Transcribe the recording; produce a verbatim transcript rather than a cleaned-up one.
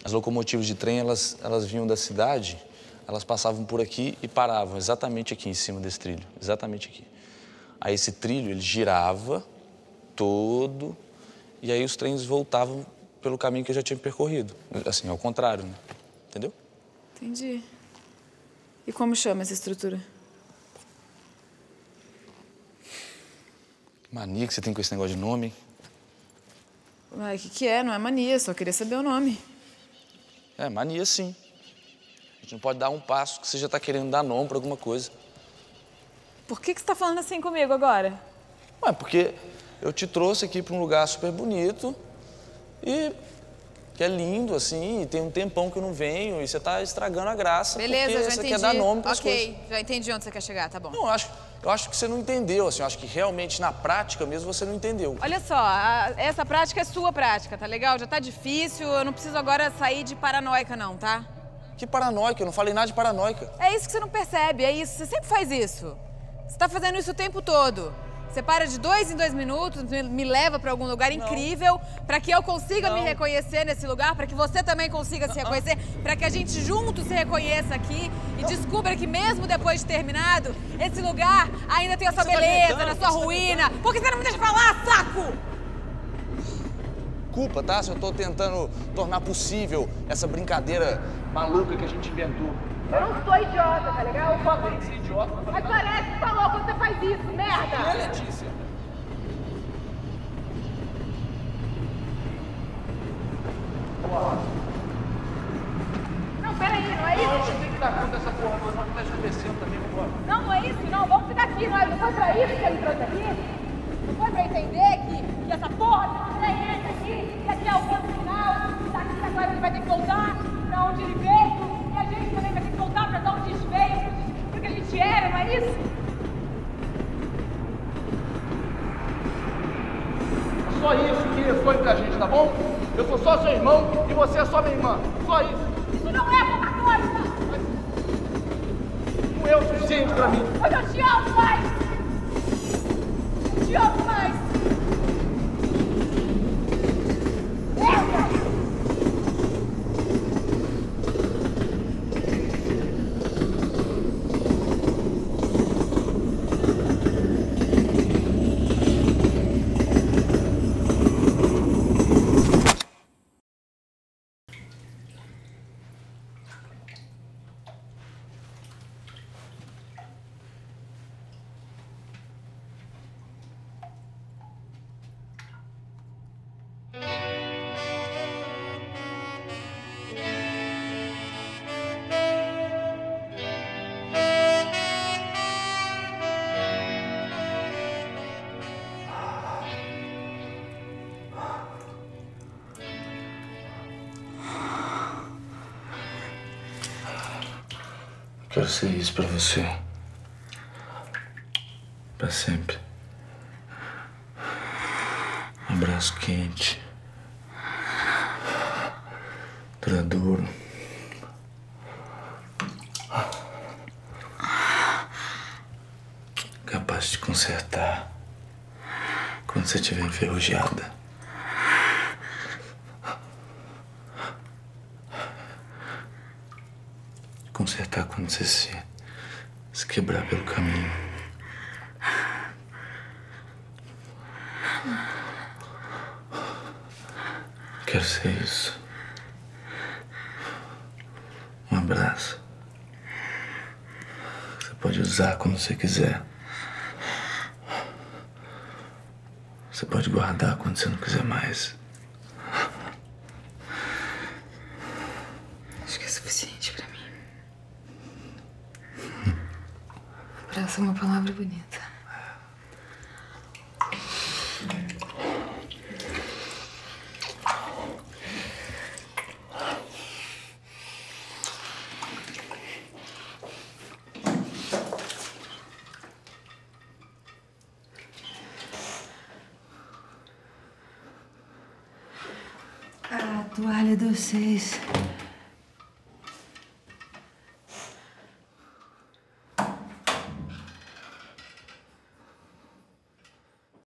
As locomotivas de trem, elas, elas vinham da cidade, elas passavam por aqui e paravam exatamente aqui em cima desse trilho, exatamente aqui. Aí esse trilho, ele girava todo, e aí os trens voltavam pelo caminho que eu já tinha percorrido. Assim, ao contrário, né? Entendeu? Entendi. E como chama essa estrutura? Que mania que você tem com esse negócio de nome, hein? Ué, o que que é? Não é mania, só queria saber o nome. É, mania sim. A gente não pode dar um passo que você já tá querendo dar nome pra alguma coisa. Por que que você tá falando assim comigo agora? Ué, porque eu te trouxe aqui pra um lugar super bonito e que é lindo, assim, e tem um tempão que eu não venho e você tá estragando a graça. Beleza, porque já você entendi. quer dar nome pras Ok, coisas. já entendi onde você quer chegar, tá bom. Não, eu acho, eu acho que você não entendeu, assim, eu acho que realmente na prática mesmo você não entendeu. Olha só, a- essa prática é sua prática, tá legal? Já tá difícil, eu não preciso agora sair de paranoica não, tá? Que paranoica, eu não falei nada de paranoica. É isso que você não percebe, é isso, você sempre faz isso. Você tá fazendo isso o tempo todo. Você para de dois em dois minutos, me, me leva pra algum lugar incrível, pra que eu consiga Não. me reconhecer nesse lugar, pra que você também consiga se reconhecer, pra que a gente junto se reconheça aqui e descubra que mesmo depois de terminado, esse lugar ainda tem a sua Você tá beleza, inventando, na sua você tá ruína. Por que você não me deixa falar, saco? Culpa, tá? Se eu tô tentando tornar possível essa brincadeira maluca que a gente inventou. Eu não sou idiota, tá legal? Eu falei que você é idiota, mas... Mas parece que tá louco quando você faz isso, merda! É, Letícia. Não, peraí, não é Não, a isso? gente tem que dar conta dessa porra toda, mas o que tá acontecendo também, vambora. Não, não é isso, não. Vamos ficar aqui, não, é- não foi pra isso que ele trouxe aqui? Não foi pra entender que, que essa porra de trem entra aqui, que aqui é o ponto final, que daqui agora ele vai ter que voltar pra onde ele veio, e a gente também vai ter que voltar pra onde a gente veio, porque a gente era, não é isso? É só isso que foi pra gente, tá bom? Eu sou só seu irmão e você é só minha irmã. Só isso. Isso não é pouca coisa! Não é o suficiente pra mim. Mas eu te amo mais! Eu te amo mais! Merda! Quero ser isso pra você. Pra sempre. Um abraço quente. Duradouro. Capaz de consertar quando você estiver enferrujada. Consertar quando você se, se quebrar pelo caminho. Quero ser isso. Um abraço. Você pode usar quando você quiser. Você pode guardar quando você não quiser mais. Acho que é suficiente pra mim. Abraço é uma palavra bonita. A toalha dos seis